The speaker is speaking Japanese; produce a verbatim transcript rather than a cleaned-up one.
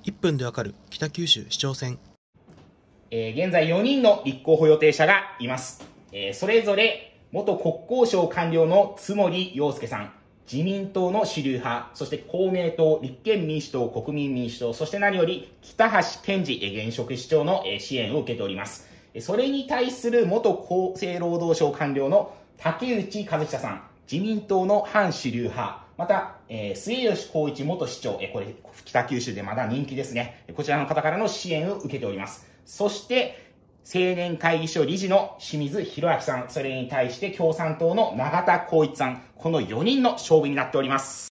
いっぷんでわかる北九州市長選。 えー、現在よにんの立候補予定者がいます。えー、それぞれ元国交省官僚の津森洋介さん、自民党の主流派、そして公明党、立憲民主党、国民民主党、そして何より北橋健二現職市長の支援を受けております。それに対する元厚生労働省官僚の竹内和久さん、自民党の反主流派、また、えー、末吉光一元市長、えー、これ北九州でまだ人気ですね。こちらの方からの支援を受けております。そして、青年会議所理事の清水博明さん、それに対して共産党の永田光一さん、このよにんの勝負になっております。